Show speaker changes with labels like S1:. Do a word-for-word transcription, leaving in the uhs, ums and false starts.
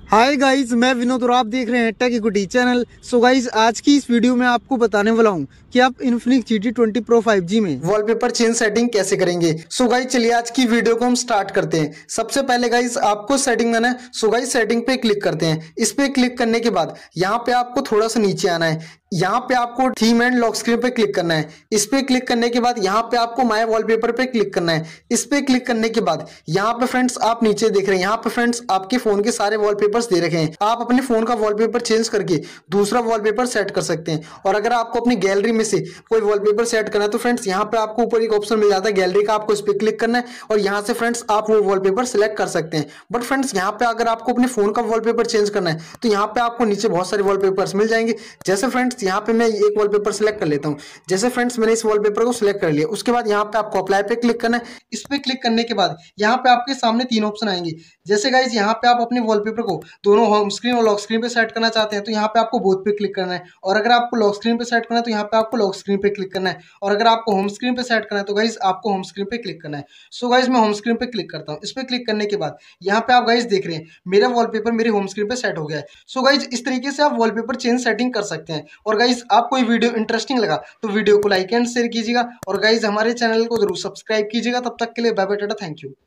S1: Hi guys, मैं विनोद और आप देख रहे हैं Tech Equity channel. So guys, आज की इस वीडियो में आपको बताने वाला हूं कि आप Infinix G T twenty Pro five G में वॉलपेपर चेंज सेटिंग कैसे करेंगे। सो गाइस, चलिए आज की वीडियो को हम स्टार्ट करते हैं। सबसे पहले गाइस, आपको सेटिंग में ना सो गाइस सेटिंग पे क्लिक करते हैं। इस पे क्लिक करने के बाद यहाँ पे आपको थोड़ा सा नीचे आना है। यहाँ पे आपको थीम एंड लॉक स्क्रीन पे क्लिक करना है। इस पे क्लिक करने के बाद यहाँ पे आपको माय वॉलपेपर पे क्लिक करना है। इस पे क्लिक करने के बाद यहाँ पे फ्रेंड्स आप नीचे देख रहे हैं, यहाँ पे फ्रेंड्स आपके फोन के सारे वॉलपेपर्स दे रखे हैं। आप अपने फोन का वॉलपेपर चेंज करके दूसरा वॉलपेपर सेट कर सकते हैं। और अगर आपको अपनी गैलरी में से कोई वॉलपेपर सेट करना है तो फ्रेंड्स यहाँ पे आपको ऊपर एक ऑप्शन मिल जाता है गैलरी का, आपको इस पे क्लिक करना है और यहाँ से फ्रेंड्स आप वो वॉलपेपर सेलेक्ट कर सकते हैं। बट फ्रेंड्स यहाँ पे अगर आपको अपने फोन का वॉलपेपर चेंज करना है तो यहाँ पे आपको नीचे बहुत सारे वॉलपेपर्स मिल जाएंगे। जैसे फ्रेंड्स यहाँ पे मैं एक वॉलपेपर सेलेक्ट कर लेता हूँ। जैसे फ्रेंड्स मैंने इस वॉलपेपर को सिलेक्ट कर लिया, उसके बाद यहाँ पे आपको अप्लाई पे क्लिक करना है। इस पे क्लिक करने के बाद यहाँ पे आपके सामने तीन ऑप्शन आएंगे। जैसे गाइज यहाँ पे आप अपने वॉलपेपर को दोनों होम स्क्रीन और लॉक स्क्रीन पे सेट करना चाहते हैं तो यहाँ पे आपको बोथ पे क्लिक करना है। और अगर आपको लॉक स्क्रीन पे सेट करना है तो यहाँ पे आपको लॉक स्क्रीन पे क्लिक करना है। और अगर आपको होम स्क्रीन पे सेट करना है तो गाइज आपको होम स्क्रीन पे क्लिक करना है। सो गाइज मैं होम स्क्रीन पे क्लिक करता हूँ। इस पे क्लिक करने के बाद यहाँ पे आप गाइज देख रहे हैं मेरा वॉलपेपर मेरे होम स्क्रीन पे सेट हो गया है। सो गाइज इस तरीके से आप वॉलपेपर चेंज सेटिंग कर सकते हैं। और गाइज आपको ये वीडियो इंटरेस्टिंग लगा तो वीडियो को लाइक एंड शेयर कीजिएगा और गाइज हमारे चैनल को जरूर सब्सक्राइब कीजिएगा। तब तक के लिए bye bye, tata, thank you.